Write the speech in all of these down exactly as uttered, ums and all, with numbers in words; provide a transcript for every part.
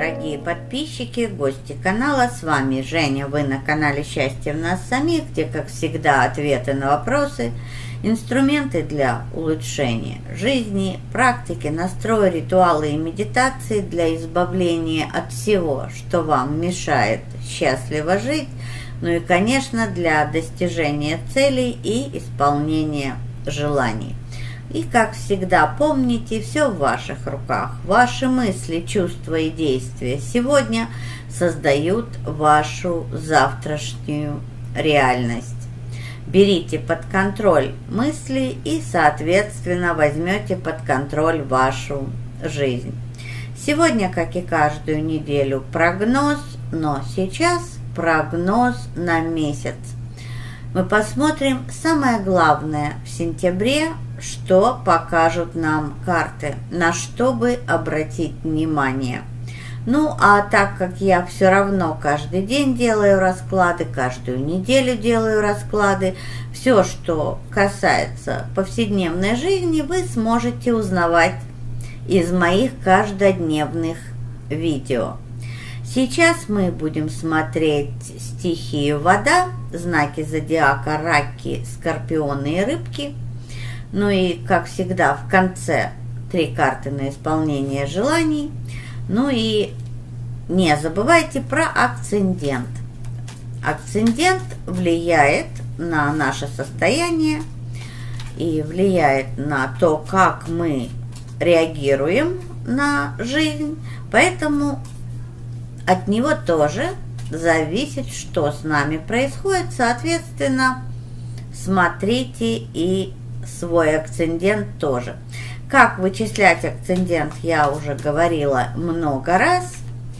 дорогие подписчики, гости канала, с вами Женя, вы на канале Счастье в нас самих, где, как всегда, ответы на вопросы, инструменты для улучшения жизни, практики, настрой, ритуалы и медитации для избавления от всего, что вам мешает счастливо жить, ну и, конечно, для достижения целей и исполнения желаний. И, как всегда, помните, все в ваших руках. Ваши мысли, чувства и действия сегодня создают вашу завтрашнюю реальность. Берите под контроль мысли и, соответственно, возьмете под контроль вашу жизнь. Сегодня, как и каждую неделю, прогноз, но сейчас прогноз на месяц. Мы посмотрим самое главное в сентябре, что покажут нам карты, на что бы обратить внимание. Ну, а так как я все равно каждый день делаю расклады, каждую неделю делаю расклады, все, что касается повседневной жизни, вы сможете узнавать из моих каждодневных видео. Сейчас мы будем смотреть стихию вода, знаки зодиака раки, скорпионы и рыбки. Ну и, как всегда, в конце три карты на исполнение желаний. Ну и не забывайте про акцендент. Акцендент влияет на наше состояние и влияет на то, как мы реагируем на жизнь. Поэтому от него тоже зависит, что с нами происходит. Соответственно, смотрите и свой акцендент тоже. Как вычислять акцендент, я уже говорила много раз.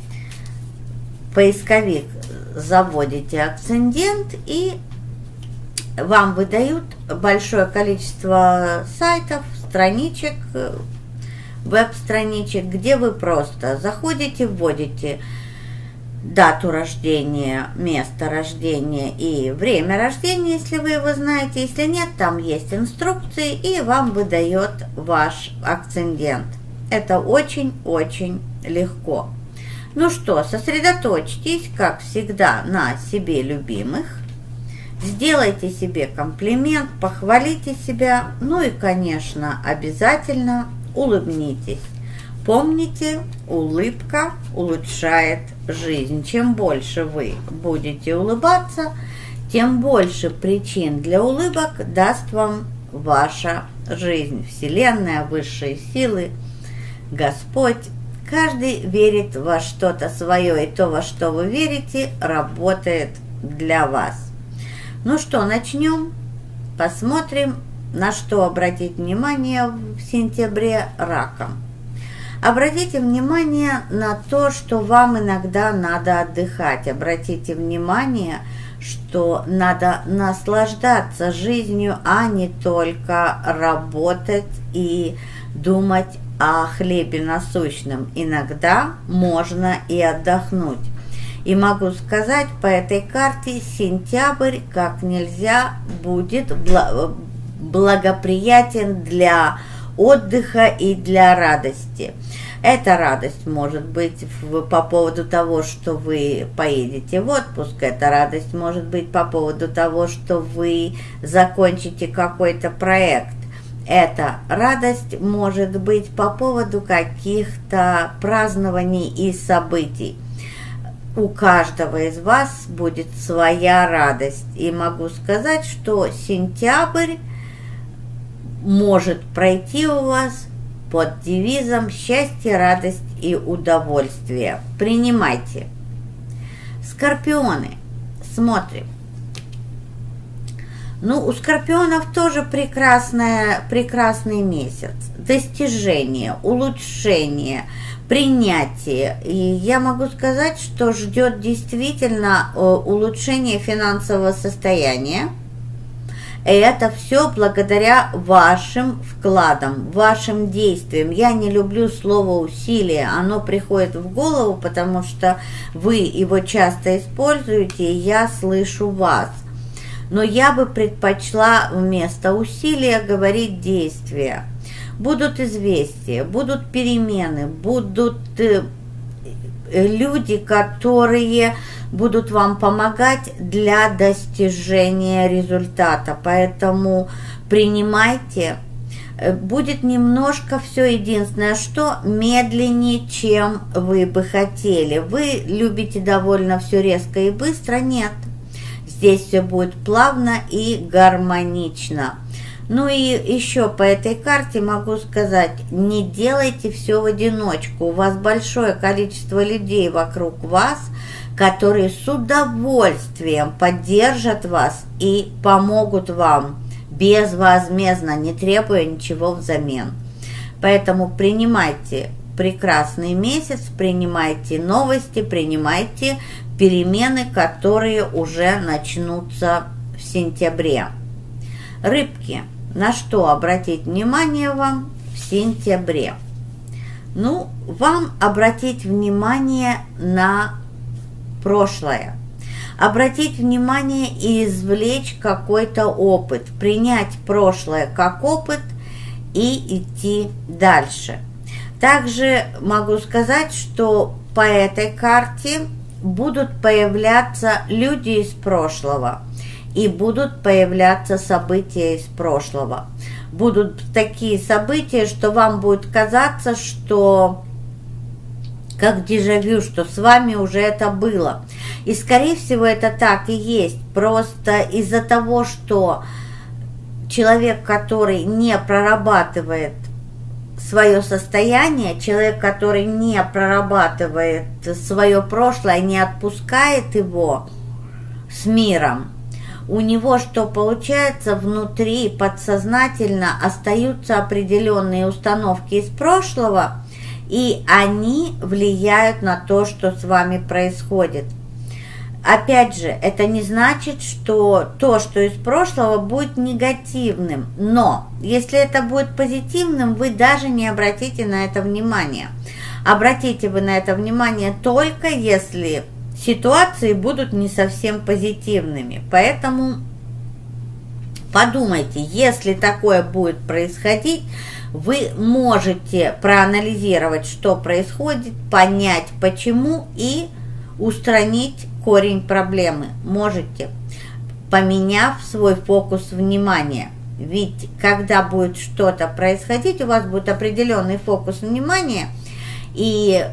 Поисковик заводите акцендент, и вам выдают большое количество сайтов, страничек, веб-страничек, где вы просто заходите, вводите дату рождения, место рождения и время рождения, если вы его знаете. Если нет, там есть инструкции, и вам выдает ваш акцендент. Это очень-очень легко. Ну что, сосредоточьтесь, как всегда, на себе любимых. Сделайте себе комплимент, похвалите себя. Ну и, конечно, обязательно улыбнитесь. Помните, улыбка улучшает жизнь. Чем больше вы будете улыбаться, тем больше причин для улыбок даст вам ваша жизнь. Вселенная, высшие силы, Господь. Каждый верит во что-то свое, и то, во что вы верите, работает для вас. Ну что, начнем? Посмотрим, на что обратить внимание в сентябре раком. Обратите внимание на то, что вам иногда надо отдыхать. Обратите внимание, что надо наслаждаться жизнью, а не только работать и думать о хлебе насущном. Иногда можно и отдохнуть. И могу сказать, по этой карте сентябрь как нельзя будет благоприятен для отдыха и для радости. Эта радость может быть по поводу того, что вы поедете в отпуск. Эта радость может быть по поводу того, что вы закончите какой-то проект. Эта радость может быть по поводу каких-то празднований и событий. У каждого из вас будет своя радость. И могу сказать, что сентябрь может пройти у вас под девизом «Счастье, радость и удовольствие». Принимайте. Скорпионы. Смотрим. Ну, у скорпионов тоже прекрасная, прекрасный месяц. Достижение, улучшение, принятие. И я могу сказать, что ждет действительно улучшение финансового состояния. И это все благодаря вашим вкладам, вашим действиям. Я не люблю слово «усилие», оно приходит в голову, потому что вы его часто используете, и я слышу вас. Но я бы предпочла вместо усилия говорить действия. Будут известия, будут перемены, будут люди, которые будут вам помогать для достижения результата. Поэтому принимайте. Будет немножко все, единственное, что медленнее, чем вы бы хотели. Вы любите довольно все резко и быстро. Нет. Здесь все будет плавно и гармонично. Ну и еще по этой карте могу сказать, не делайте все в одиночку. У вас большое количество людей вокруг вас, которые с удовольствием поддержат вас и помогут вам безвозмездно, не требуя ничего взамен. Поэтому принимайте прекрасный месяц, принимайте новости, принимайте перемены, которые уже начнутся в сентябре. Рыбки, на что обратить внимание вам в сентябре? Ну, вам обратить внимание на прошлое. Обратить внимание и извлечь какой-то опыт, принять прошлое как опыт и идти дальше. Также могу сказать, что по этой карте будут появляться люди из прошлого и будут появляться события из прошлого. Будут такие события, что вам будет казаться, что как дежавю, что с вами уже это было. И, скорее всего, это так и есть. Просто из-за того, что человек, который не прорабатывает свое состояние, человек, который не прорабатывает свое прошлое, не отпускает его с миром, у него что получается? Внутри подсознательно остаются определенные установки из прошлого, и они влияют на то, что с вами происходит. Опять же, это не значит, что то, что из прошлого, будет негативным. Но если это будет позитивным, вы даже не обратите на это внимание. Обратите вы на это внимание только если ситуации будут не совсем позитивными. Поэтому подумайте, если такое будет происходить, вы можете проанализировать, что происходит, понять, почему, и устранить корень проблемы. Можете, поменяв свой фокус внимания. Ведь когда будет что-то происходить, у вас будет определенный фокус внимания, и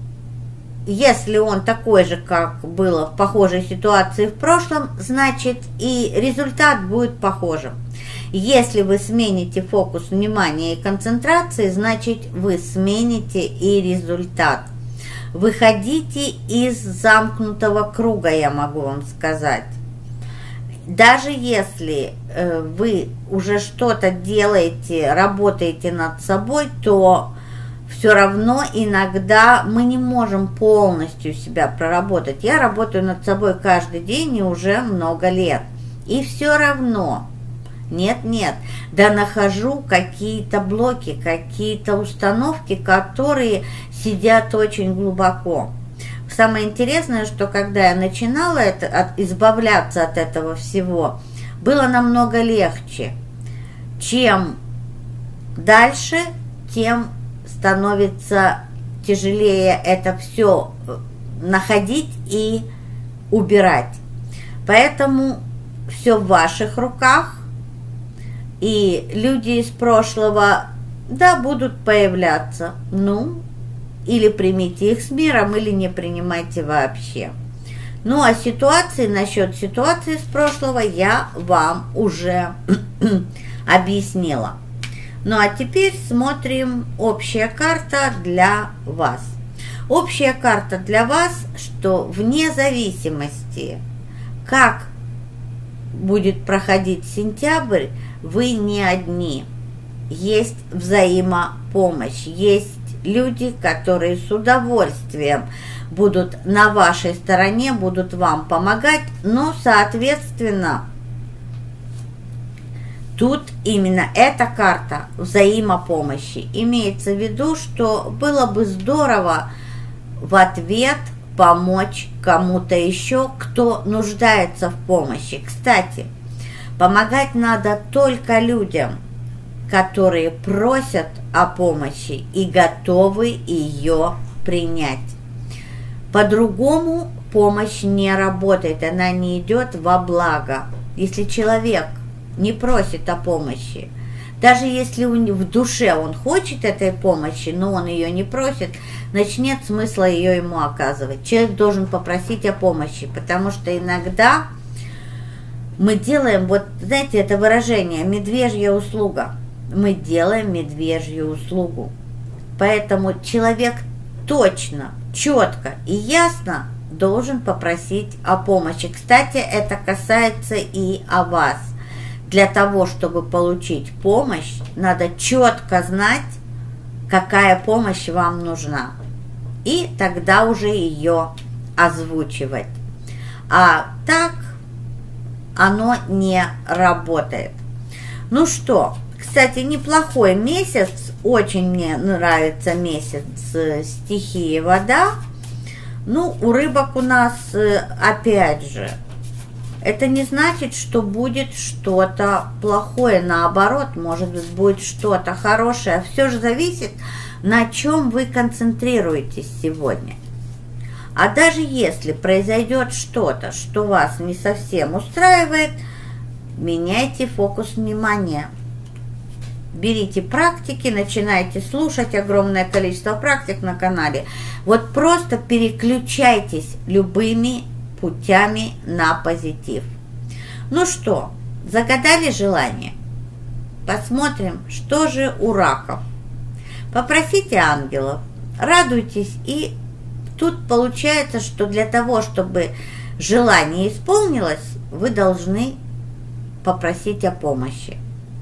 если он такой же, как было в похожей ситуации в прошлом, значит и результат будет похожим. Если вы смените фокус внимания и концентрации, значит вы смените и результат. Выходите из замкнутого круга, я могу вам сказать. Даже если э, вы уже что-то делаете, работаете над собой, то все равно иногда мы не можем полностью себя проработать. Я работаю над собой каждый день и уже много лет. И все равно, нет-нет, да нахожу какие-то блоки, какие-то установки, которые сидят очень глубоко. Самое интересное, что когда я начинала это, от, избавляться от этого всего, было намного легче. Чем дальше, тем становится тяжелее это все находить и убирать. Поэтому все в ваших руках, и люди из прошлого, да, будут появляться. Ну, или примите их с миром, или не принимайте вообще. Ну, а ситуации, насчет ситуации с прошлого я вам уже объяснила. Ну, а теперь смотрим общая карта для вас. Общая карта для вас, что вне зависимости, как будет проходить сентябрь, вы не одни. Есть взаимопомощь, есть люди, которые с удовольствием будут на вашей стороне, будут вам помогать, но, соответственно, тут именно эта карта взаимопомощи. Имеется в виду, что было бы здорово в ответ помочь кому-то еще, кто нуждается в помощи. Кстати, помогать надо только людям, которые просят о помощи и готовы ее принять. По-другому помощь не работает, она не идет во благо. Если человек не просит о помощи, даже если в душе он хочет этой помощи, но он ее не просит, значит, нет смысла ее ему оказывать. Человек должен попросить о помощи, потому что иногда мы делаем, вот знаете, это выражение «медвежья услуга». Мы делаем медвежью услугу. Поэтому человек точно, четко и ясно должен попросить о помощи. Кстати, это касается и о вас. Для того, чтобы получить помощь, надо четко знать, какая помощь вам нужна. И тогда уже ее озвучивать. А так оно не работает. Ну что, кстати, неплохой месяц. Очень мне нравится месяц стихии вода. Ну, у рыбок у нас, опять же, это не значит, что будет что-то плохое. Наоборот, может быть, будет что-то хорошее. Все же зависит, на чем вы концентрируетесь сегодня. А даже если произойдет что-то, что вас не совсем устраивает, меняйте фокус внимания. Берите практики, начинайте слушать огромное количество практик на канале. Вот просто переключайтесь любыми путями на позитив. Ну что, загадали желание? Посмотрим, что же у раков. Попросите ангелов, радуйтесь, и тут получается, что для того, чтобы желание исполнилось, вы должны попросить о помощи.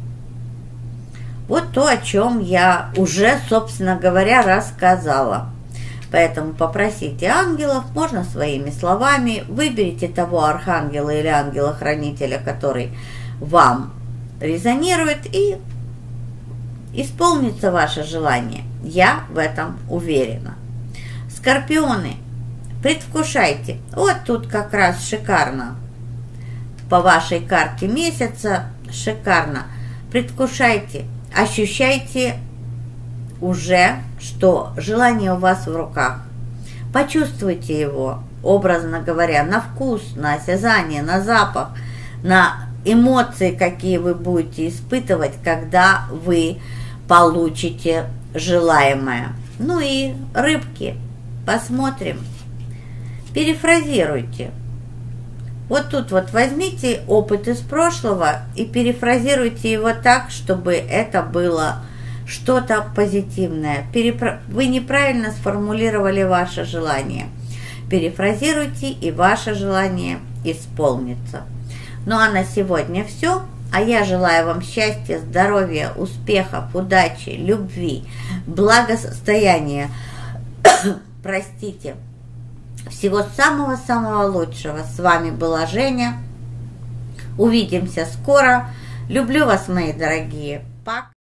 Вот то, о чем я уже, собственно говоря, рассказала. Поэтому попросите ангелов, можно своими словами, выберите того архангела или ангела-хранителя, который вам резонирует, и исполнится ваше желание. Я в этом уверена. Скорпионы, предвкушайте. Вот тут как раз шикарно. По вашей карте месяца шикарно. Предвкушайте. Ощущайте уже, что желание у вас в руках. Почувствуйте его, образно говоря, на вкус, на осязание, на запах, на эмоции, какие вы будете испытывать, когда вы получите желаемое. Ну и рыбки, посмотрим. Перефразируйте. Вот тут вот возьмите опыт из прошлого и перефразируйте его так, чтобы это было что-то позитивное. Перепро... Вы неправильно сформулировали ваше желание. Перефразируйте, и ваше желание исполнится. Ну а на сегодня все. А я желаю вам счастья, здоровья, успехов, удачи, любви, благосостояния. Простите. Всего самого-самого лучшего. С вами была Женя. Увидимся скоро. Люблю вас, мои дорогие. Пока.